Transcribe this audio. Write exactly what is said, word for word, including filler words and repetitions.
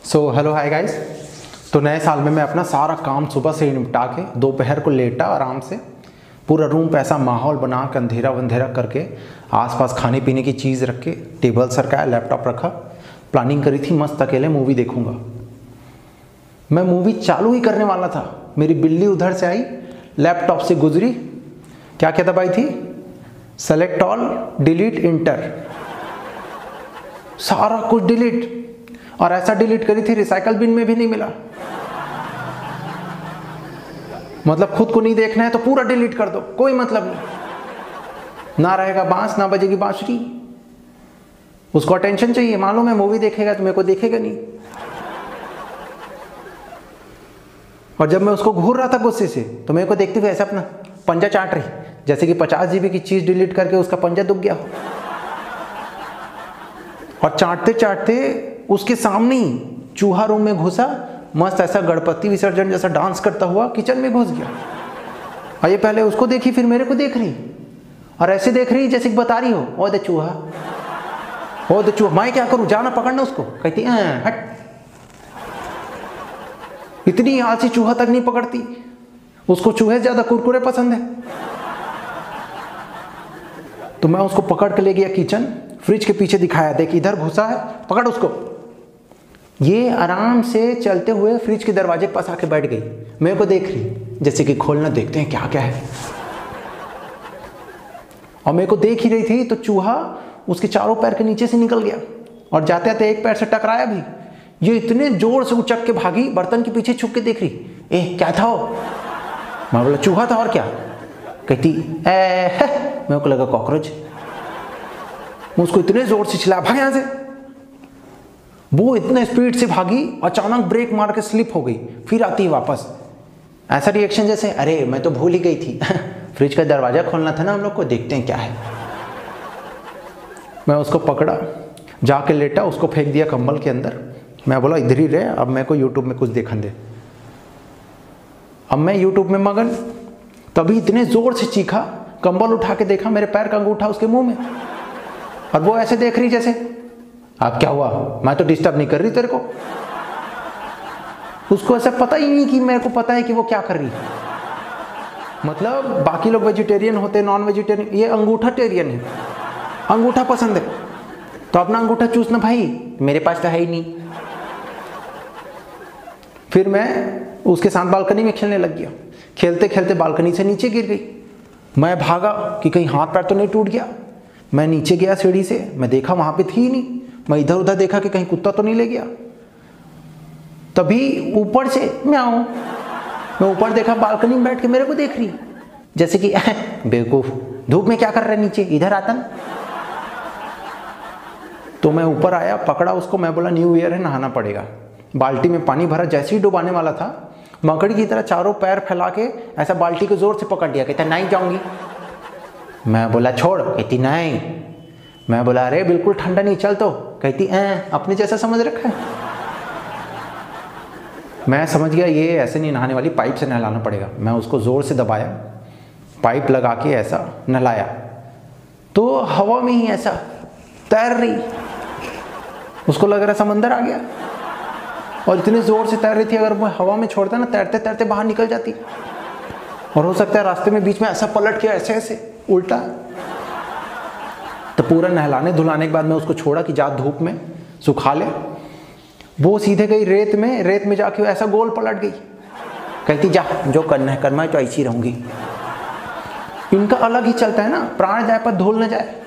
So hello hi guys. तो नए साल में मैं अपना सारा काम सुबह से ही निपटा के दोपहर को लेटा आराम से, पूरा रूम पे ऐसा माहौल बना के अंधेरा वंधेरा करके आसपास खाने पीने की चीज़ रख के टेबल सरकाया, लैपटॉप रखा, प्लानिंग करी थी मस्त अकेले मूवी देखूंगा। मैं मूवी चालू ही करने वाला था, मेरी बिल्ली उधर से आई, लैपटॉप से गुजरी, क्या क्या दबाई थी, सेलेक्ट ऑल, डिलीट, इंटर, सारा कुछ डिलीट। और ऐसा डिलीट करी थी रिसाइकल बिन में भी नहीं मिला। मतलब खुद को नहीं देखना है तो पूरा डिलीट कर दो, कोई मतलब नहीं, ना रहेगा बांस ना बजेगी बांसुरी। उसको अटेंशन चाहिए, मालूम है मूवी देखेगा तो मेरे को देखेगा नहीं। और जब मैं उसको घूर रहा था गुस्से से तो मेरे को देखते हुए ऐसा अपना पंजा चाट रही, जैसे कि पचास जीबी की चीज डिलीट करके उसका पंजा दुख गया हो। और चाटते चाटते उसके सामने ही चूहा रूम में घुसा, मस्त ऐसा गणपति विसर्जन जैसा डांस करता हुआ किचन में घुस गया। और ये पहले उसको देखी फिर मेरे को देख रही, और ऐसे देख रही जैसे कि बता रही हो, ओ दे चूहा, ओ दे चूहा, मैं क्या करूं, जाना पकड़ना उसको। कहती है हट, इतनी आलसी चूहा तक नहीं पकड़ती, उसको चूहे ज्यादा कुरकुरे पसंद है। तो मैं उसको पकड़ के ले गया किचन, फ्रिज के पीछे दिखाया, देख इधर घुसा है, पकड़ उसको। ये आराम से चलते हुए फ्रिज के दरवाजे के पास आके बैठ गई, मेरे को देख रही जैसे कि खोलना देखते हैं क्या क्या है। और मेरे को देख ही रही थी तो चूहा उसके चारों पैर के नीचे से निकल गया और जाते जाते एक पैर से टकराया भी। ये इतने जोर से उचक के भागी, बर्तन के पीछे छुप के देख रही, ए क्या था वो? मैं बोला चूहा था और क्या। कहती ए, मेरे को लगा कॉकरोच। उसको इतने जोर से चिल्लाया, भाग यहां से। वो इतने स्पीड से भागी, अचानक ब्रेक मार के स्लिप हो गई, फिर आती है वापस। ऐसा रिएक्शन जैसे अरे मैं तो भूल ही गई थी फ्रिज का दरवाजा खोलना था ना हम लोग को, देखते हैं क्या है। मैं उसको पकड़ा, जाके लेटा, उसको फेंक दिया कंबल के अंदर। मैं बोला इधर ही रहे, अब मेरे को यूट्यूब में कुछ देखने दे। अब मैं यूट्यूब में मगन, तभी इतने जोर से चीखा, कंबल उठा के देखा, मेरे पैर का अंगूठा उसके मुंह में, और वो ऐसे देख रही जैसे अब क्या हुआ, मैं तो डिस्टर्ब नहीं कर रही तेरे को। उसको ऐसा पता ही नहीं कि मेरे को पता है कि वो क्या कर रही है। मतलब बाकी लोग वेजिटेरियन होते, नॉन वेजिटेरियन, ये अंगूठा टेरियन है, अंगूठा पसंद है, तो अपना अंगूठा चूसना भाई, मेरे पास तो है ही नहीं। फिर मैं उसके साथ बालकनी में खेलने लग गया, खेलते खेलते बालकनी से नीचे गिर गई। मैं भागा कि कहीं हाथ पैर तो नहीं टूट गया। मैं नीचे गया सीढ़ी से, मैं देखा वहां पे थी ही नहीं। मैं इधर उधर देखा कि कहीं कुत्ता तो नहीं ले गया। तभी ऊपर से म्याऊं, मैं ऊपर देखा बालकनी में बैठ के मेरे को देख रही, जैसे कि बेवकूफ, धूप में क्या कर रहे नीचे, इधर आता ना। तो मैं ऊपर आया, पकड़ा उसको, मैं बोला न्यू ईयर है, नहाना पड़ेगा। बाल्टी में पानी भरा, जैसे ही डुबाने वाला था, मकड़ी की तरह चारों पैर फैला के ऐसा बाल्टी को जोर से पकड़ लिया, कहता नहीं जाऊंगी। मैं बोला छोड़, कहती नहीं। मैं बोला अरे बिल्कुल ठंडा नहीं, चल। तो कहती ए, अपने जैसा समझ रखा है। मैं समझ गया ये ऐसे नहीं नहाने वाली, पाइप से नहलाना पड़ेगा। मैं उसको जोर से दबाया, पाइप लगा के ऐसा नहलाया, तो हवा में ही ऐसा तैर रही। उसको लग रहा समंदर आ गया, और इतने जोर से तैर रही थी, अगर वो हवा में छोड़ता ना, तैरते तैरते बाहर निकल जाती। और हो सकता है रास्ते में बीच में ऐसा पलट के ऐसे ऐसे उल्टा। तो पूरा नहलाने धुलाने के बाद मैं उसको छोड़ा कि जा धूप में सुखा ले। वो सीधे गई रेत में, रेत में जाके ऐसा गोल पलट गई। कहती जा जो करना है कर, मैं तो ऐसी रहूंगी। इनका अलग ही चलता है ना, प्राण जाए पर धूल न जाए।